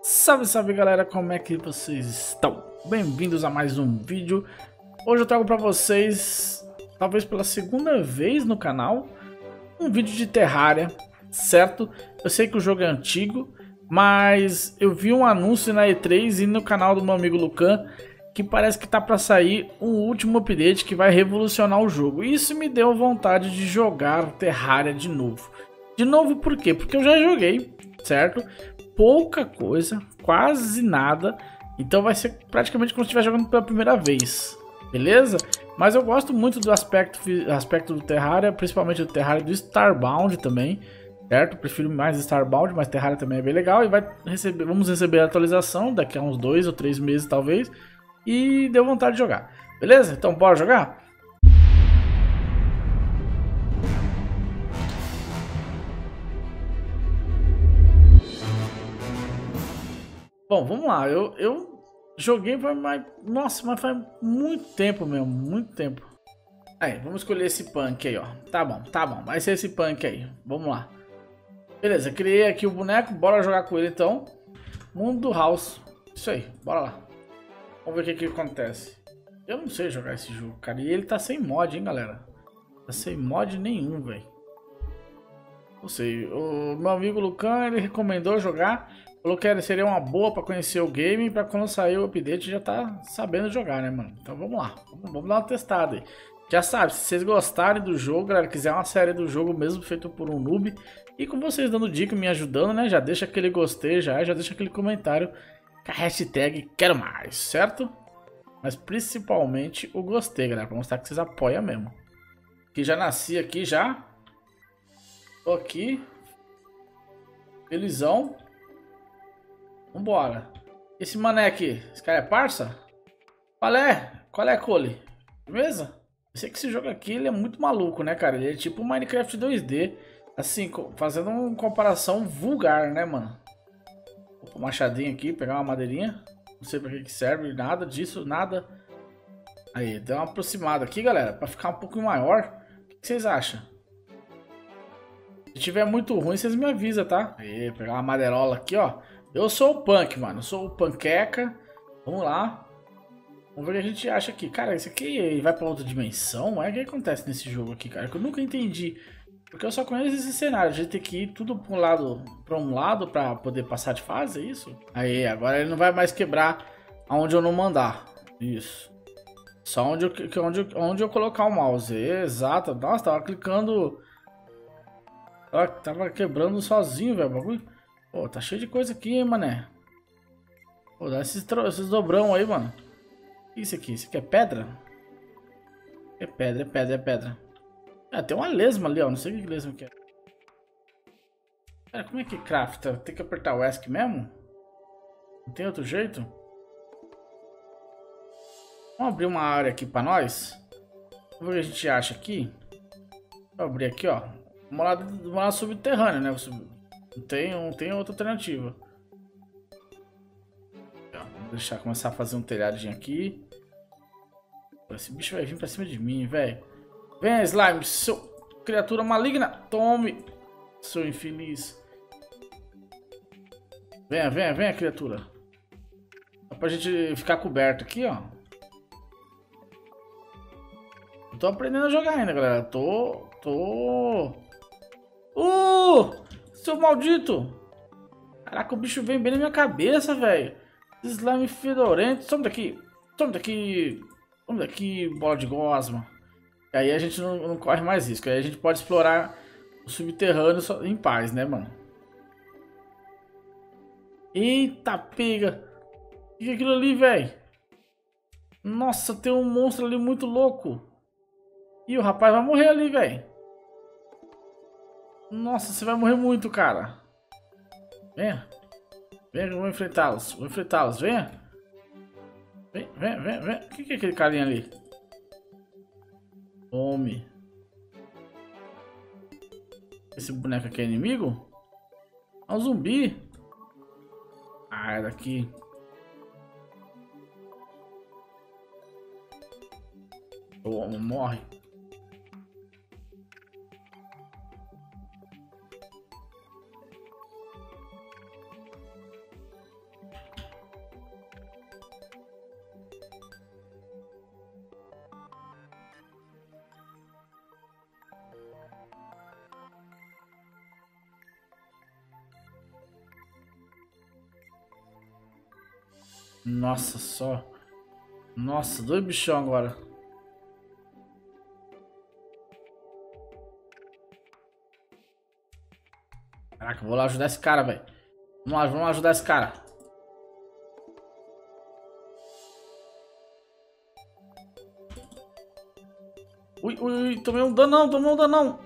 Salve, salve galera, como é que vocês estão? Bem-vindos a mais um vídeo. Hoje eu trago pra vocês, talvez pela segunda vez no canal, um vídeo de Terraria, certo? Eu sei que o jogo é antigo, mas eu vi um anúncio na E3 e no canal do meu amigo Lucan que parece que tá pra sair um último update que vai revolucionar o jogo. E isso me deu vontade de jogar Terraria de novo. De novo por quê? Porque eu já joguei, certo? Pouca coisa, quase nada. Então vai ser praticamente como se estiver jogando pela primeira vez, beleza? Mas eu gosto muito do aspecto do Terraria, principalmente do Terraria do Starbound também, certo? Prefiro mais Starbound, mas Terraria também é bem legal. E vamos receber a atualização daqui a uns 2 ou 3 meses talvez. E deu vontade de jogar, beleza? Então bora jogar? Bom, vamos lá. Eu joguei Nossa, mas faz muito tempo mesmo, muito tempo. Aí, vamos escolher esse punk aí, ó. Tá bom. Vai ser esse punk aí. Vamos lá. Beleza, criei aqui o boneco. Bora jogar com ele então. Mundo do House. Isso aí, bora lá. Vamos ver o que acontece. Eu não sei jogar esse jogo, cara. E ele tá sem mod, hein, galera. Tá sem mod nenhum, velho. Não sei. O meu amigo Lucan, ele recomendou jogar. Falou que seria uma boa pra conhecer o game. Pra quando sair o update já tá sabendo jogar, né, mano? Então vamos lá. Vamos dar uma testada aí. Já sabe, se vocês gostarem do jogo, galera, quiser uma série do jogo mesmo feito por um noob. E com vocês dando dica, me ajudando, né? Já deixa aquele gostei, já deixa aquele comentário com a hashtag quero mais, certo? Mas principalmente o gostei, galera, pra mostrar que vocês apoiam mesmo. Que já nasci aqui já. Tô aqui. Felizão. Vambora. Esse mané aqui, esse cara é parça? Qual é, Cole? Beleza? Eu sei que esse jogo aqui ele é muito maluco, né, cara? Ele é tipo Minecraft 2D. Assim, fazendo uma comparação vulgar, né, mano? Vou pôr um machadinho aqui, pegar uma madeirinha. Não sei pra que serve, nada disso, nada. Aí, deu uma aproximada aqui, galera, pra ficar um pouco maior. O que vocês acham? Se tiver muito ruim, vocês me avisam, tá? Aí, pegar uma madeirola aqui, ó. Eu sou o punk, mano. Eu sou o panqueca. Vamos lá. Vamos ver o que a gente acha aqui. Cara, isso aqui vai pra outra dimensão? É o que acontece nesse jogo aqui, cara? Que eu nunca entendi. Porque eu só conheço esse cenário. A gente tem que ir tudo pra um lado pra poder passar de fase, é isso? Aí, agora ele não vai mais quebrar aonde eu não mandar. Isso. Só onde eu colocar o mouse. Exato. Nossa, tava clicando. Tava quebrando sozinho, velho. Bagulho. Pô, tá cheio de coisa aqui, hein, mané. Pô, dá esses dobrão aí, mano. O que é isso aqui? Isso aqui é pedra? É pedra. Ah, tem uma lesma ali, ó. Não sei o que lesma que é. Cara, como é que crafta? Tem que apertar o ESC mesmo? Não tem outro jeito? Vamos abrir uma área aqui pra nós. Vamos ver o que a gente acha aqui. Vou abrir aqui, ó. Vamos lá subterrâneo, né? Não tem outra alternativa. Vou deixar começar a fazer um telhadinho aqui. Esse bicho vai vir pra cima de mim, velho. Vem, slime, seu criatura maligna. Tome, seu infeliz. Venha, criatura. Só pra gente ficar coberto aqui, ó. Eu tô aprendendo a jogar ainda, galera. Seu maldito. Caraca, o bicho vem bem na minha cabeça, velho. Slime fedorento. Some daqui. Vamos daqui, bola de gosma. E aí a gente não corre mais risco. Aí a gente pode explorar o subterrâneo em paz, né, mano? Eita, pega. O que é aquilo ali, velho? Nossa, tem um monstro ali muito louco. Ih, o rapaz vai morrer ali, velho. Nossa, você vai morrer muito, cara. Venha. Venha que eu vou enfrentá-los. Venha. Vem. O que é aquele carinha ali? Tome. Esse boneco aqui é inimigo? É um zumbi. Ah, é daqui. Toma, morre. Nossa, só. Nossa, 2 bichão agora. Caraca, vou lá ajudar esse cara, velho. Vamos lá ajudar esse cara. Ui, ui, ui, tomei um danão, tomei um danão.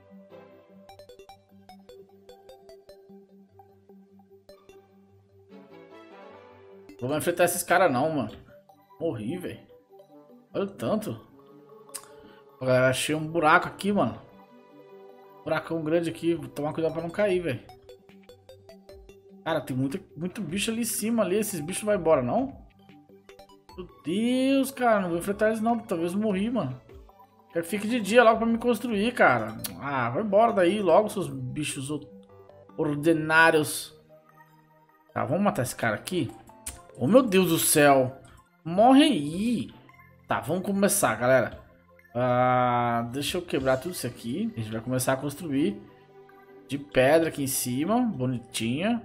Vou enfrentar esses caras não, mano. Morri, velho. Olha o tanto. Ó, galera, achei um buraco aqui, mano. Buracão grande aqui. Vou tomar cuidado pra não cair, velho. Cara, tem muito bicho ali em cima ali. Esses bichos não vão embora, não? Meu Deus, cara. Não vou enfrentar eles não. Talvez eu morri, mano. Quero que fique de dia logo pra me construir, cara. Ah, vai embora daí logo, seus bichos ordinários. Tá, vamos matar esse cara aqui. Oh, meu Deus do céu. Morre aí. Tá, vamos começar, galera. Deixa eu quebrar tudo isso aqui. A gente vai começar a construir de pedra aqui em cima. Bonitinha.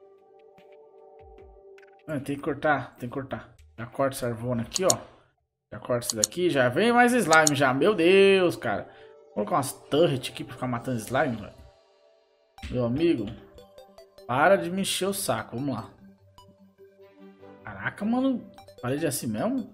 Tem que cortar, tem que cortar. Já corta essa arvona aqui, ó. Já corta isso daqui. Já vem mais slime já. Meu Deus, cara. Vou colocar umas turret aqui pra ficar matando slime, velho. Meu amigo. Para de me encher o saco. Vamos lá. Caraca, mano. Parede é assim mesmo?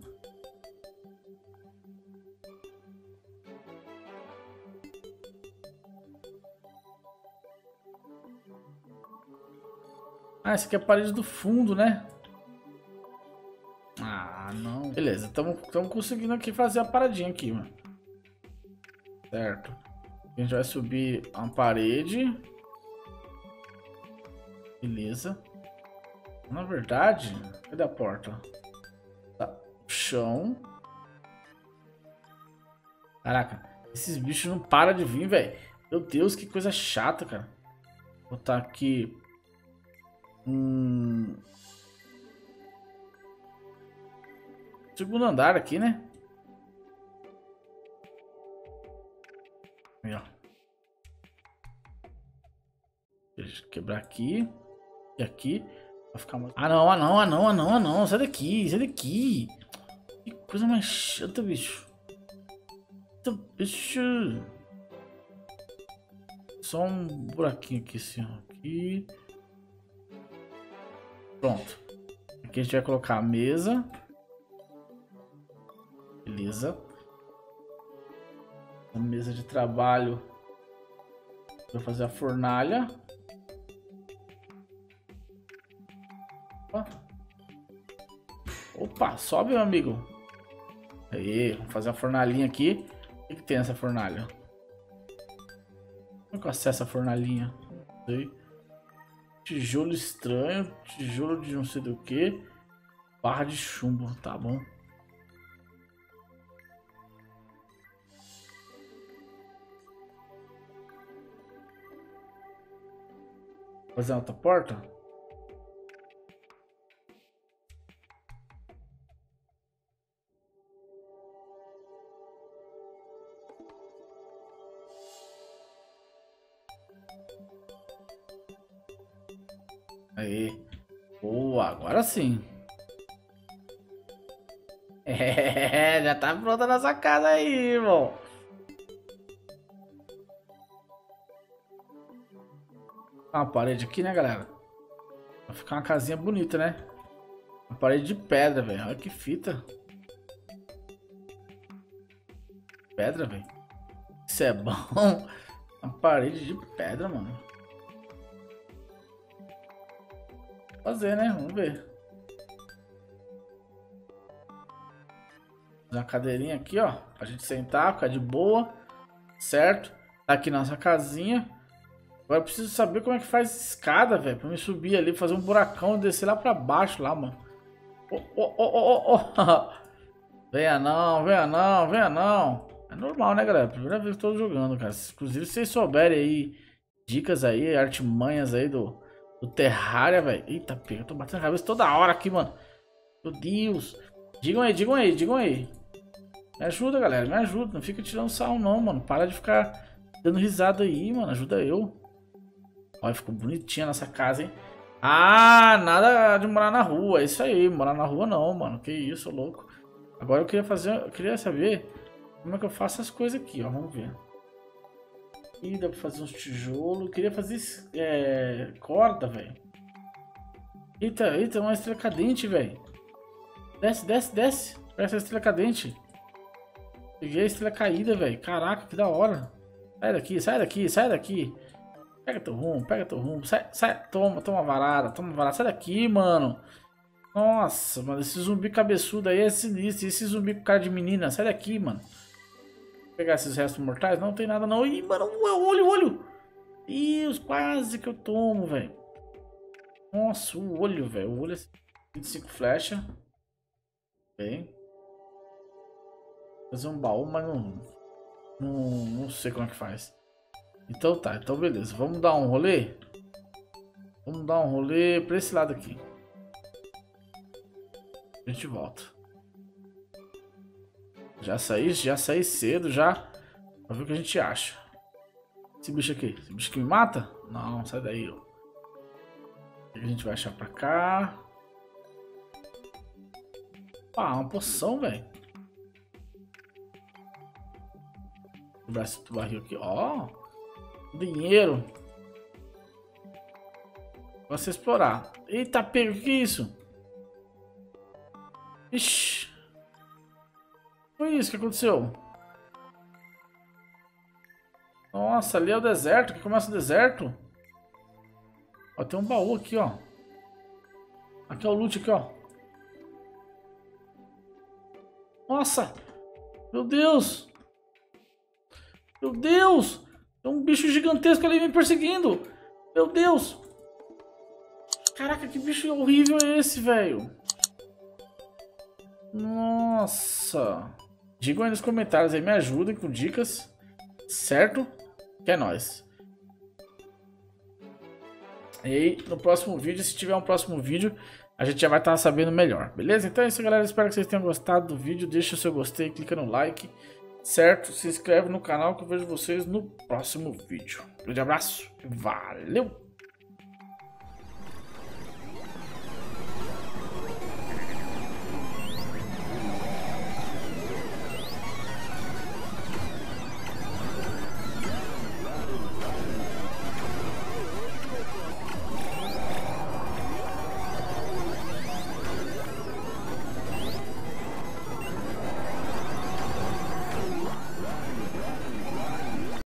Ah, essa aqui é a parede do fundo, né? Ah, não. Beleza, estamos conseguindo aqui fazer a paradinha aqui, mano. Certo. A gente vai subir uma parede. Beleza. Na verdade, cadê a porta? Tá. Chão. Caraca, esses bichos não param de vir, velho. Meu Deus, que coisa chata, cara. Vou botar aqui. Segundo andar aqui, né? Aí, ó. Deixa eu quebrar aqui. E aqui. Vai ficar mais... Ah, não, ah, não, ah, não, ah, não, ah, não. Sai daqui, sai daqui. Que coisa mais chata, bicho. Bicho. Só um buraquinho aqui, assim, ó. Aqui. Pronto. Aqui a gente vai colocar a mesa. Beleza. A mesa de trabalho. Vou fazer a fornalha. Opa, sobe, meu amigo. Aí, vamos fazer a fornalhinha aqui. O que tem nessa fornalha? Como é que eu acesso a fornalhinha? Não sei. Tijolo estranho. Tijolo de não sei do que. Barra de chumbo, tá bom. Fazer outra porta? Aí. Boa, agora sim. É, já tá pronta a nossa casa aí, irmão. Uma parede aqui, né, galera? Vai ficar uma casinha bonita, né? Uma parede de pedra, velho. Olha que fita. Pedra, velho. Isso é bom. Uma parede de pedra, mano. Fazer, né? Vamos ver. Uma cadeirinha aqui, ó. Pra gente sentar, ficar de boa. Certo? Tá aqui nossa casinha. Agora eu preciso saber como é que faz escada, velho. Pra me subir ali, fazer um buracão e descer lá pra baixo, lá, mano. Venha não, venha não, venha não. É normal, né, galera? Primeira vez que eu tô jogando, cara. Inclusive, se vocês souberem aí dicas aí, artimanhas aí do Terraria, velho. Eita, pega, eu tô batendo a cabeça toda hora aqui, mano. Meu Deus. Digam aí, digam aí, digam aí. Me ajuda, galera, me ajuda. Não fica tirando sarro, não, mano. Para de ficar dando risada aí, mano. Ajuda eu. Olha, ficou bonitinha nossa casa, hein? Ah, nada de morar na rua. É isso aí, morar na rua não, mano. Que isso, louco. Agora eu queria saber como é que eu faço as coisas aqui, ó. Vamos ver. Ih, dá pra fazer uns tijolos. Queria fazer corda, velho. Eita, eita, uma estrela cadente, velho. Desce, desce, desce. Pega essa estrela cadente. Peguei a estrela caída, velho. Caraca, que da hora. Sai daqui, sai daqui, sai daqui. Pega teu rumo, pega teu rumo. Sai, sai. Toma, toma varada, toma varada. Sai daqui, mano. Nossa, mano, esse zumbi cabeçudo aí é sinistro. Esse zumbi com cara de menina. Sai daqui, mano. Vou pegar esses restos mortais? Não tem nada não. Ih, mano, olho, olho. Ih, quase que eu tomo, velho. Nossa, o olho, velho. O olho é 25 flechas. Bem. Fazer um baú, mas não sei como é que faz. Então tá, então beleza. Vamos dar um rolê? Vamos dar um rolê pra esse lado aqui. A gente volta. Já saí cedo já. Pra ver o que a gente acha. Esse bicho aqui que me mata? Não, sai daí, ó. O que a gente vai achar pra cá? Ah, uma poção, velho. O braço do barril aqui, ó. Dinheiro. Pra você explorar. Eita, pego, o que é isso? Ixi. Foi isso que aconteceu. Nossa, ali é o deserto. Aqui começa o deserto. Ó, tem um baú aqui, ó. Aqui é o loot aqui, ó. Nossa. Meu Deus. Meu Deus. Tem um bicho gigantesco ali me perseguindo. Meu Deus. Caraca, que bicho horrível é esse, velho? Nossa. Digam aí nos comentários aí, me ajudem com dicas. Certo? Que é nóis. E aí, no próximo vídeo, se tiver um próximo vídeo, a gente já vai estar sabendo melhor. Beleza? Então é isso, galera. Espero que vocês tenham gostado do vídeo. Deixa o seu gostei, clica no like. Certo? Se inscreve no canal que eu vejo vocês no próximo vídeo. Grande abraço. Valeu!